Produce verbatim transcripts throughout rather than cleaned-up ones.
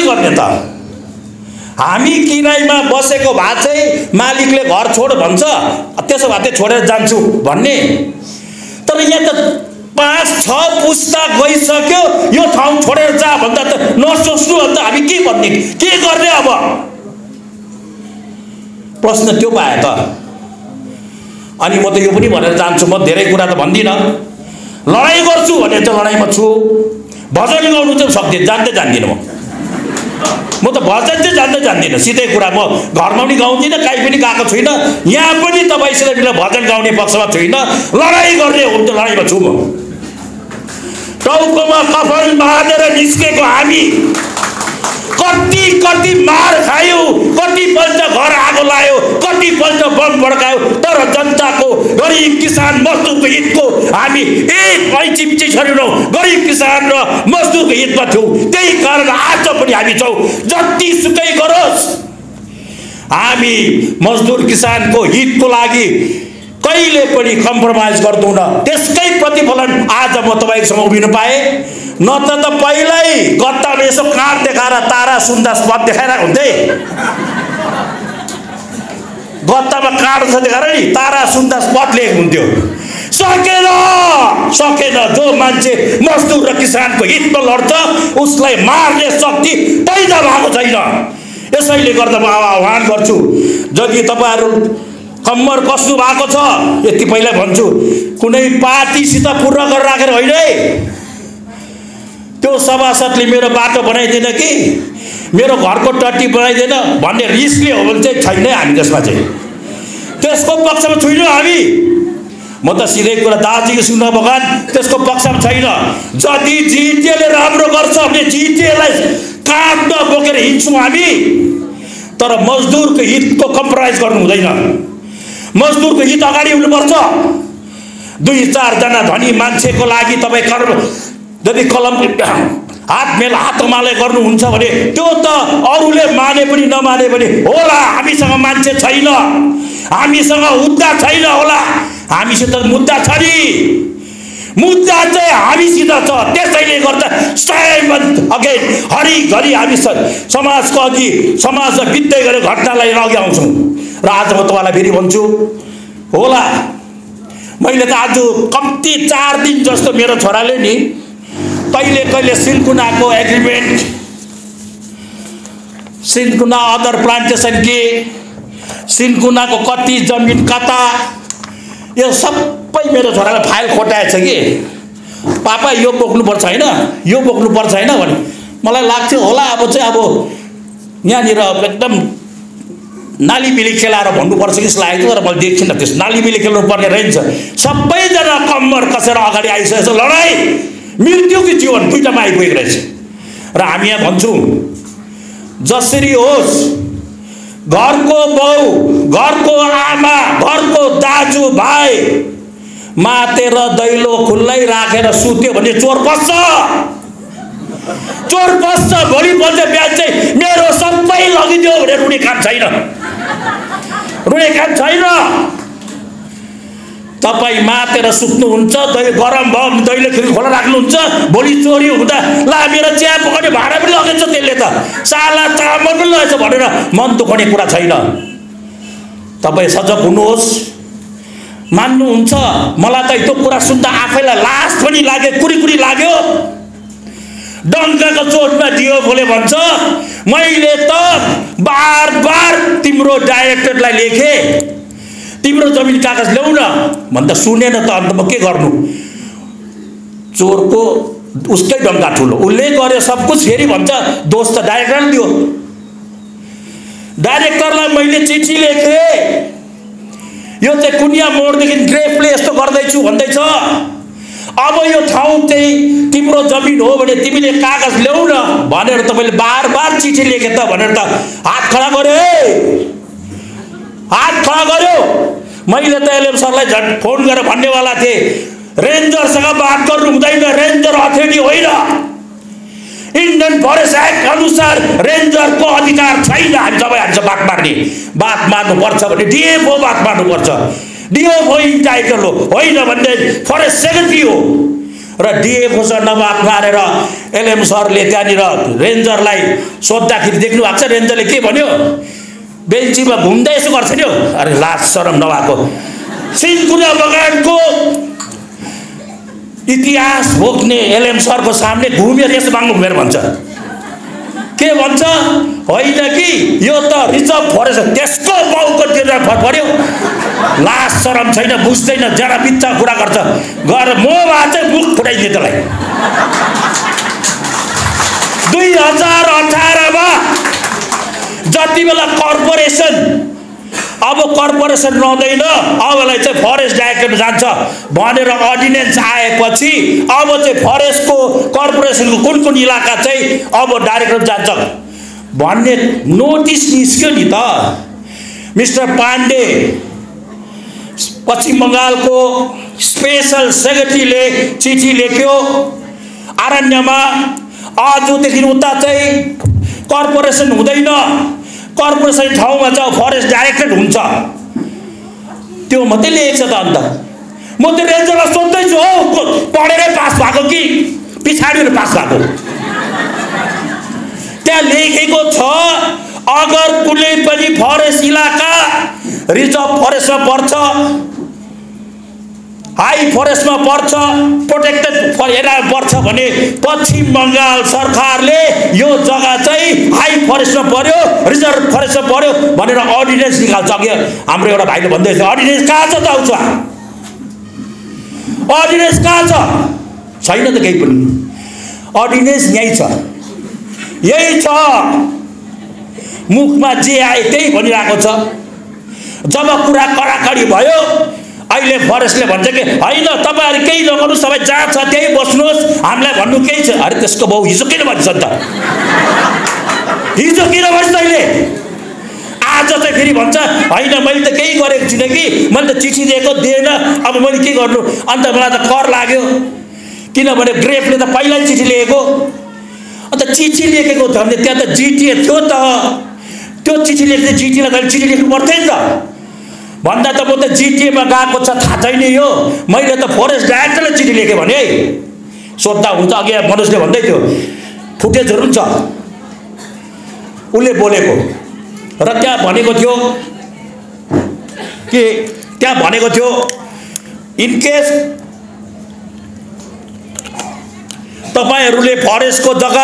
गर्ने त? हामी किरायमा बसेको भए चाहिँ मालिकले घर छोड भन्छ, त्यसो भए चाहिँ छोडेर जान्छु भन्ने। तर यहाँ त पाँच छ पुस्ता गइसक्यो, यो ठाउँ छोडेर जा भन्दा त नसोच्नु अन्त हामी के भन्ने, के गर्ने? अब प्रश्न त्यो पाए त। अनि म त यो पनि भनेर जान्छु, म धेरै कुरा त भन्दिनँ, लडाइँ गर्छु भने चाहिँ लडाइँमा छु, भजन गाउनु चाहिँ सक्दिनँ, जान्दै जान्दिनँ म म त भजन चाहिँ जान्दै जान्दिनँ, सिधै कुरा। म घरमा पनि गाउँदिनँ, कहीँ पनि गएको छुइनँ, यहाँ पनि तपाईँसित मिलेर भजन गाउने पक्षमा छुइनँ, लडाइँ गर्ने हो भने लडाइँमा छु म। टाउकोमा कफन बाँधेर निस्केको हामी कति कति मार खायो, कतिपल्ट घर आगो लायो, कतिपल्ट बम भड्कायो, तर जनताको, गरिब किसान मजदुरको हितको हामी एक ऐचिप्ची छैनौँ। गरिब किसान र मजदुरको हितमा थियौँ, त्यही कारण आज पनि हामी छौँ। जतिसुकै गरोस्, हामी मजदुर किसानको हितको लागि कहिले पनि कम्प्रोमाइज गर्दैनौँ। त्यसकै प्रतिफलन आज म तपाईँको समक्ष उभिन पाएँ। न त त पहिल्यै गत्ताले यसो काँड देखाएर तारा सुन्दा स्पट देखाएर हुन्थे, गत्तामा काँड छ देखाएर नि तारा सुन्दा स्पट लेख हुन्थ्यो। सकेन सकेन जो मान्छे मजदुर र किसानको हितमा लड्छ उसलाई मार्ने शक्ति पैदा भएको छैन। यसैले गर्दा म आह्वान गर्छु, जति तपाईँहरू कम्मर कस्नु भएको छ, यति पहिला भन्छु, कुनै पार्टीसित पूर्ण गरेर राखेर होइन है। त्यो सभासदले मेरो बाटो बनाइदिएन कि मेरो घरको टट्टी बनाइदिएन भन्ने रिसले हो भने चाहिँ छैन हामी त्यसमा चाहिँ, त्यसको पक्षमा छुइनौँ हामी। म त सिधै कुरा दार्जिलिङ सुन्न बगान त्यसको पक्षमा छैन। जति जिटिएले राम्रो गर्छ भने जिटिएलाई काँधमा बोकेर हिँड्छौँ हामी, तर मजदुरको हितको कम्प्रोमाइज गर्नु हुँदैन। मजदुरको हित अगाडि हुनुपर्छ। दुई चारजना धनी मान्छेको लागि तपाईँ कर्म यदि कलम हात मेल हात माले गर्नुहुन्छ भने त्यो त अरूले माने पनि नमाने पनि होला, हामीसँग मान्छे छैन, हामीसँग मुद्दा छैन होला। हामीसित मुद्दा छ नि, मुद्दा चाहिँ हामीसित छ। त्यसैले गर्दा सयमत अगेन हरिघरि हामी समाजको अघि समाजमा बित्दै गरेको घटनालाई अघि आउँछौँ। र आज म तपाईँलाई फेरि भन्छु, होला मैले त आज कम्ती चार दिन जस्तो मेरो छोराले नि कहिले कहिले सिन्कुनाको एग्रिमेन्ट, सिन्कुना अदर प्लान्टेसन के, सिन्कुनाको कति जमिन कता, यो सबै मेरो छोराले फाइल खोटाएछ कि पापा यो बोक्नुपर्छ होइन, यो बोक्नुपर्छ होइन भने मलाई लाग्थ्यो होला अब चाहिँ अब यहाँनिर एकदम नालीबिली खेलाएर भन्नुपर्छ कि जस्तो लागेको, तर मैले देख्थिनँ त्यस नालीबिली खेल्नु पर्ने रहेछ। सबैजना कम्मर कसेर अगाडि आइसकेको छ। लडाइँ मृत्यु कि जीवन दुईटामा आइपुगेको रहेछ। र हामी यहाँ भन्छौँ जसरी होस्, घरको बाउ, घरको आमा, घरको दाजु भाइ मातेर दैलो खुल्लै राखेर सुत्यो भने चोर पस्छ, चोर पस्छ। भोलिपल्ट बिहान चाहिँ मेरो सबै लगिदियो भने रुने काम छैन, रुने काम छैन। तपाईँ मातेर सुत्नुहुन्छ, दै गरम भयो भने दैलो खिर्की खोला राख्नुहुन्छ, भोलि चोरी हुँदा ला मेरो चिया पकाउने भाडा पनि लगेछ त्यसले त, साला चामल पनि लगेछ भनेर मन दुखाउने कुरा छैन। तपाईँ सजग हुनुहोस्, मान्नुहुन्छ। मलाई त त्यो कुरा सुन्दा आफैलाई लाज पनि लाग्यो, कुरी लाग्यो। डङ्काको चोटमा दियो बोले भन्छ, मैले त बार बार तिम्रो डाइरेक्टरलाई लेखेँ तिम्रो जमिन कागज ल्याउ न भन्दा सुनेन त, अन्त म के गर्नु? चोरको उसकै डङ्का ठुलो, उसले गर्यो सब कुछ। फेरि भन्छ दोष त डाइरेक्टरले दियो। डाइरेक्टरलाई मैले चिठी लेखेँ, यो चाहिँ कुनिया मोडदेखि ग्रेफले यस्तो गर्दैछु भन्दैछ, अब यो ठाउँ चाहिँ तिम्रो जमिन हो भने तिमीले कागज ल्याउ न भनेर तपाईँले बार बार चिठी लेखे त भनेर त हात खडा गर्यो, हात खडा गर्यो। मैले त एलएम सरलाई झन् फोन गरेर भन्नेवाला थिएँ, रेन्जरसँग बात गर्नु हुँदैन, रेन्जर अथोरिटी होइन। इन्डियन फरेस्ट एक्ट अनुसार रेन्जरको अधिकार छैन हामी तपाईँ हामीसँग बात मार्ने। बात मार्नुपर्छ भने डिएफओ बात मार्नुपर्छ, डिएफओ इन्टाइटल हो, होइन भने फरेस्ट सेक्रेटरी हो। र डिएफओसँग नबात मारेर एलएम सरले त्यहाँनिर रेन्जरलाई सोद्धाखेरि देख्नु भएको छ रेन्जरले के भन्यो बेन्चीमा घुम्दै यसो गर्छ नि अरे लाज शरम नभएको सिन्कुना बगानको इतिहास भोग्ने एलएम सरको सामने घुमेर यसो माग्नु घुमेर भन्छ के भन्छ होइन कि यो त रिजर्भ फरेस्ट त्यसको बाउको तिरेर फर पर्यो लाज शरम छैन बुझ्दैन जरा बिच्चा कुरा गर्छ गएर म भए चाहिँ मुख फुटाइदिए त्यसलाई दुई हजार अठारमा जति बेला कर्पोरेसन अब कर्पोरेसन रहँदैन अबलाई चाहिँ फरेस्ट डाइरेक्टरेट जान्छ भनेर अर्डिनेन्स आएपछि अब चाहिँ फरेस्टको कर्पोरेसनको कुन कुन इलाका चाहिँ अब डाइरेक्टरेट जान्छ भन्ने नोटिस निस्क्यो नि त मिस्टर पाण्डे पश्चिम बङ्गालको स्पेशल सेक्रेटरीले चिठी लेख्यो आरण्यमा आजदेखि उता चाहिँ कर्पोरेसन हुँदैन कर्पोरेसन ठाउँमा चाहिँ फरेस्ट डाइरेक्टरेट हुन्छ त्यो मात्रै लेखेको छ त अन्त म त्यो रेन्जरलाई सोध्दैछु हौ पढेरै पास भएको कि पछाडि पास भएको त्यहाँ लेखेको छ अगर कुनै पनि फरेस्ट इलाका रिजर्भ फरेस्टमा पर्छ हाई फरेस्टमा पर्छ प्रोटेक्टेड एरियामा पर्छ भने पश्चिम बङ्गाल सरकारले यो जग्गा चाहिँ हाई फरेस्टमा पर्यो रिजर्भ फरेस्टमा पर्यो भनेर अर्डिनेन्स निकाल्छ अघि हाम्रो एउटा भाइले भन्दै थियो अर्डिनेन्स कहाँ छ त आउँछ अर्डिनेन्स कहाँ छ छैन त केही पनि अर्डिनेन्स यही छ यही छ मुखमा जे आए त्यही भनिरहेको छ जब कुरा कडाकडी भयो अहिले फरेस्टले भन्छ कि होइन तपाईँहरू केही नगर्नुहोस् तपाईँ जहाँ छ त्यही बस्नुहोस् हामीलाई भन्नु केही छ अरे त्यसको बाउ हिजो किन भन्छ त हिजो किन भन्छ तैँले आज चाहिँ फेरि भन्छ होइन मैले त केही गरेको छुइनँ कि मैले त चिठी दिएको दिएन अब मैले के गर्नु अन्त मलाई त कर लाग्यो किनभने ग्रेफले त पहिल्यै चिठी लेखेको अन्त चिठी लेखेको थियो भने त्यहाँ त जिटिए थियो त त्यो चिठी लेख्दै जिटिएलाई त चिठी लेख्नु पर्थ्यो नि त भन्दा त म त जिटिएमा गएको छ थाहा छैन यो मैले त फरेस्ट डाइरेक्टरलाई चिठी लेखेँ भने सोद्धा हुन्छ अघि मनोजले भन्दै थियो फुटेजहरू पनि छ उसले बोलेको र त्यहाँ भनेको थियो कि त्यहाँ भनेको थियो इनकेस तपाईँहरूले फरेस्टको जग्गा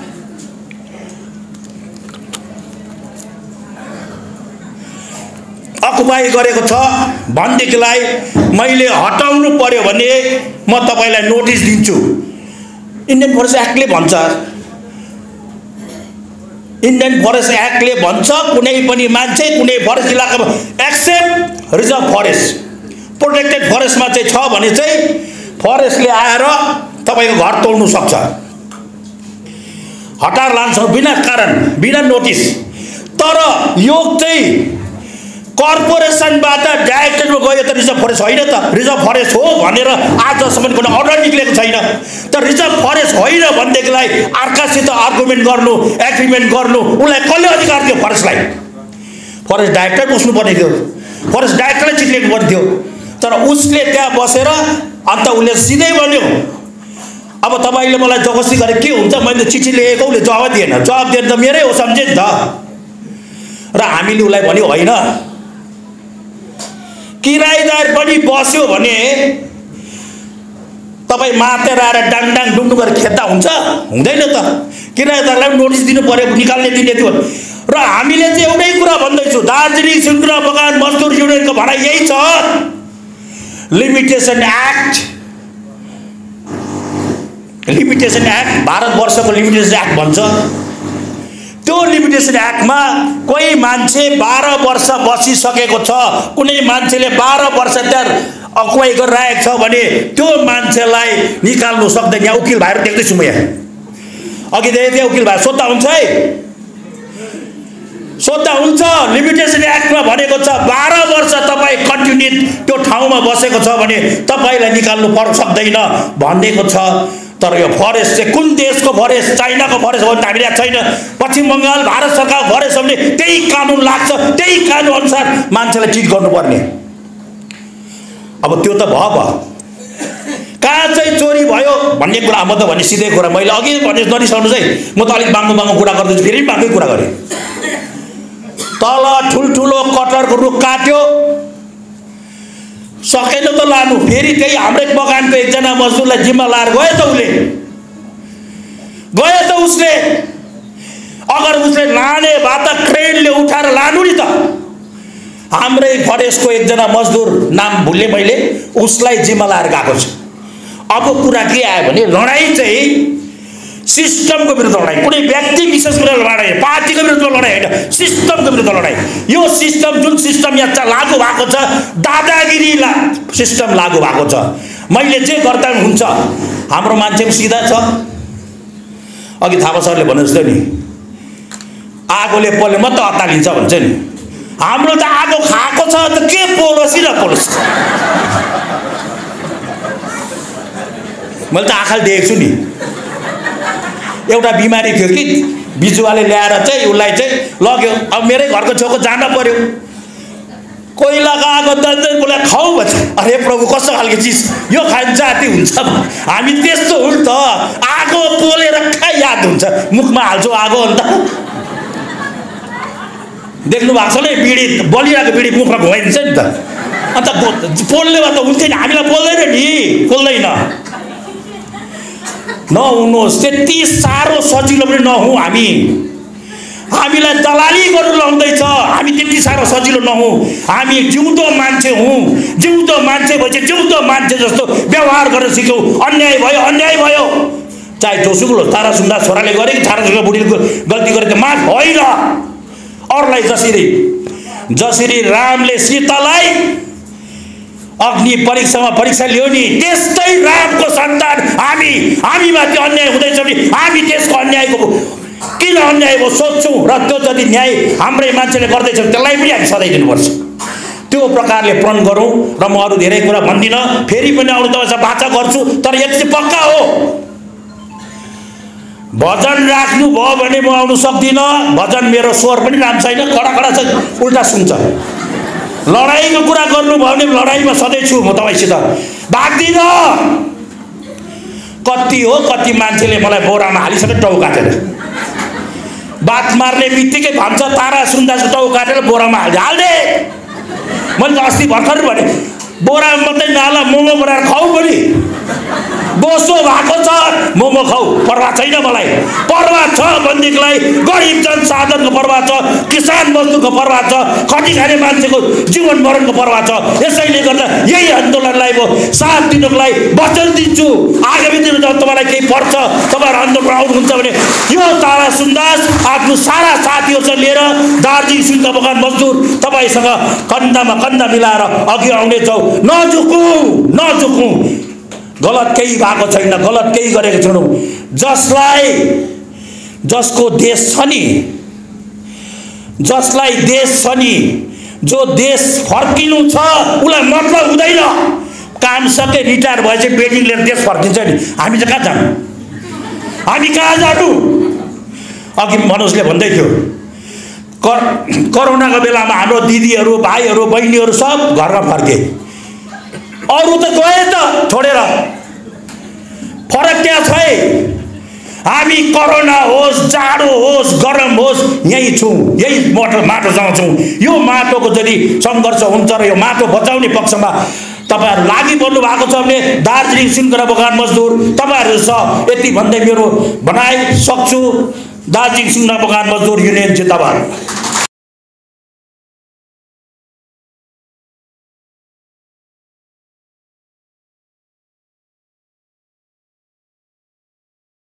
अकुपाई गरेको छ भनेदेखिलाई मैले हटाउनु पर्यो भने म तपाईँलाई नोटिस दिन्छु इन्डियन फरेस्ट एक्टले भन्छ इन्डियन फरेस्ट एक्टले भन्छ कुनै पनि मान्छे कुनै फरेस्ट इलाकामा एक्सेप्ट रिजर्भ फरेस्ट प्रोटेक्टेड फरेस्टमा चाहिँ छ भने चाहिँ फरेस्टले आएर तपाईँको घर तोड्नु सक्छ हटाएर लान्छ बिना कारण बिना नोटिस तर यो चाहिँ कर्पोरेसनबाट डाइरेक्टरमा गयो त रिजर्भ फरेस्ट होइन त रिजर्भ फरेस्ट हो भनेर आजसम्म कुनै अर्डर निक्लेको छैन त रिजर्भ फरेस्ट होइन भनेदेखिलाई अर्कासित आर्गुमेन्ट गर्नु एग्रिमेन्ट गर्नु उसलाई कसले अधिकार दियो फरेस्टलाई फरेस्ट डाइरेक्टर बस्नु पर्ने थियो फरेस्ट डाइरेक्टरलाई चिठी लेख्नु पर्ने थियो तर उसले त्यहाँ बसेर अन्त उसले सिधै भन्यो अब तपाईँले मलाई जबरजस्ती गरे के हुन्छ मैले चिठी लेखेको उसले जवाब दिएन जवाब दिएर त मेरै हो सम्झे नि त र हामीले उसलाई भन्यो होइन किरायदार पनि बस्यो भने तपाईँ मातेर आएर डाङडाङ डुङ्डु गरेर खेद्दा हुन्छ हुँदैन त किरायदारलाई पनि नोटिस दिनु पर्यो निकाल्ने दिने थियो र हामीले चाहिँ एउटै कुरा भन्दैछु दार्जिलिङ सिन्कुना बगान मजदुर युनियनको भनाइ यही छ लिमिटेसन एक्ट लिमिटेसन एक्ट भारतवर्षको लिमिटेसन एक्ट भन्छ त्यो लिमिटेसन एक्टमा कोही मान्छे बाह्र वर्ष बसिसकेको छ कुनै मान्छेले बाह्र वर्ष त्यहाँ अगुवाई गरिरहेको छ भने त्यो मान्छेलाई निकाल्नु सक्दैन यहाँ उकिल भाइहरू देख्दैछु म यहाँ अघि देखेको उकिल भाइ सोद्धा हुन्छ है सोद्धा हुन्छ लिमिटेसन एक्टमा भनेको छ बाह्र वर्ष तपाईँ कन्टिन्यू त्यो ठाउँमा बसेको छ भने तपाईँलाई निकाल्नु पर्न सक्दैन भनेको छ तर यो फरेस्ट चाहिँ कुन देशको फरेस्ट चाइनाको फरेस्ट हो भने हामीलाई छैन पश्चिम बङ्गाल भारत सरकारको फरेस्ट हो भने त्यही कानुन लाग्छ त्यही कानुन अनुसार मान्छेलाई ट्रिट गर्नुपर्ने अब त्यो त भयो भयो कहाँ चाहिँ चोरी भयो भन्ने कुरा म त भने सिधै कुरा मैले अघि भने नरिसाउनुहोस् है म त अलिक बाङ्गो बाङ्गो कुरा गर्दैछु फेरि बाङ्गै कुरा गरेँ तल ठुल्ठुलो कटहरको रुख काट्यो सकेन त लानु फेरि त्यही हाम्रै बगानको एकजना मजदुरलाई जिम्मा लाएर गयो त उसले गयो त उसले अगर उसले लाने भए त क्रेनले उठाएर लानु नि त हाम्रै फरेस्टको एकजना मजदुर नाम भुले मैले उसलाई जिम्मा लाएर गएको छ अब कुरा के आयो भने लडाईँ चाहिँ सिस्टमको विरुद्ध लडाईँ कुनै व्यक्ति विशेषको लडाईँ पार्टीको विरुद्ध लडाईँ होइन सिस्टमको विरुद्ध लडाईँ यो सिस्टम जुन सिस्टम यहाँ लागू भएको छ दादागिरी ला सिस्टम लागू भएको छ मैले जे गर्दा हुन्छ हाम्रो मान्छे पनि सिधा छ अघि थापा सरले भन्नु जस्तो नि आगोले पोल्ने मात्र अत्तालिन्छ भन्छ नि हाम्रो त आगो खाएको छ त के पोलोस् र पोलोस् मैले त आँखाले देखेको छु नि एउटा बिमारी थियो कि बिजुवाले ल्याएर चाहिँ उसलाई चाहिँ लग्यो अब मेरै घरको छेउको जान पर्यो कोइलाको आगो दल्दै उसलाई खाऊ भन्छ अरे प्रभु कस्तो खालको चिज यो खान जाति हुन्छ हामी त्यस्तो हुन् त आगो पोलेर खा याद हुन्छ मुखमा हाल्छु आगो अन्त देख्नु भएको छ नि बिडी बलिरहेको बिडी मुखमा घुमाइदिन्छ नि त अन्त पोल्ने भए त हुन्थ्यो नि हामीलाई पोल्दैन नि पोल्दैन नहुनुहोस् त्यति साह्रो सजिलो पनि नहुँ हामी हामीलाई दलाली गर्नु लाउँदैछ हामी त्यति साह्रो सजिलो नहुँ हामी जिउँदो मान्छे हौँ जिउँदो मान्छे भएपछि जिउँदो मान्छे जस्तो व्यवहार गर्न सिक्यौँ अन्याय भयो अन्याय भयो चाहे जोसुकै तारा सुन्दा छोराले गरे कि तारा सुन्दा बुढीले गल्ती गरेको माफ होइन अरूलाई जसरी जसरी रामले सीतालाई अग्नि परीक्षामा परीक्षा ल्यायो नि त्यस्तै रामको सन्तान हामी हामीमाथि अन्याय हुँदैछ भने हामी त्यसको अन्यायको किन अन्याय भयो सोध्छौँ र त्यो जति न्याय हाम्रै मान्छेले गर्दैछ त्यसलाई पनि हामी सधैँ दिनुपर्छ त्यो प्रकारले प्रण गरौँ र म अरू धेरै कुरा भन्दिनँ फेरि पनि अरू तपाईँसँग बाचा गर्छु तर यति चाहिँ पक्का हो भजन राख्नु भयो भने म आउनु सक्दिनँ भजन मेरो स्वर पनि राम्रो छैन कडा कडा छ उल्टा सुन्छ लडाईँको कुरा गर्नु भयो भने लडाईँमा सधैँ छु म तपाईँसित भाग्दिनँ कति हो कति मान्छेले मलाई बोरामा हालिसक्यो टाउ काटेर बात मार्ने बित्तिकै भन्छ तारा सुन्दासको टाउ काटेर बोरामा हाल्दै हाल्दे मैले त अस्ति भर्खर भने बोरामा मात्रै नाला मोमो बनाएर खाऊ पनि बोसो भएको छ मोमो खाऊ पर्वाह छैन मलाई पर्वाह छ भनेदेखिलाई गरिब जनसाधारणको पर्वाह छ किसान मजदुरको पर्वाह छ खटी खाने मान्छेको जीवन मरणको पर्वाह छ यसैले गर्दा यही आन्दोलनलाई म साथ दिनको लागि वचन दिन्छु आगामी दिनमा जब तपाईँलाई केही पर्छ तपाईँहरू आन्दोलन आउनुहुन्छ भने यो तारा सुन्दास आफ्नो सारा साथीहरूसँग लिएर दार्जिलिङ सिन्का बगान मजदुर तपाईँसँग कन्दामा कन्दा मिलाएर अघि आउनेछौँ नझुकौँ नझुकौँ गलत केही भएको छैन गलत केही गरेको छैनौँ जसलाई जसको देश छ नि जसलाई देश छ नि जो देश फर्किनु छ उसलाई मतलब हुँदैन काम सके रिटायर भएपछि बेटिङ लिएर देश फर्किन्छ नि हामी चाहिँ कहाँ जानु हामी कहाँ जानु अघि मनोजले भन्दै थियो कर कोरोनाको बेलामा हाम्रो दिदीहरू भाइहरू बहिनीहरू सब घरमा फर्के अरू त गए त छोडेर फरक त्यहाँ छ हामी कोरोना होस् जाडो होस् गरम होस् यही छौँ यही माटो माटोसँग छौँ यो माटोको यदि सङ्घर्ष हुन्छ र यो माटो बचाउने पक्षमा तपाईँहरू लागि पर्नु भएको छ भने दार्जिलिङ सिन्कोना बगान मजदुर तपाईँहरू छ यति भन्दै मेरो भनाइ सक्छु दार्जिलिङ सिन्कोना बगान मजदुर युनियन जिन्दाबाद।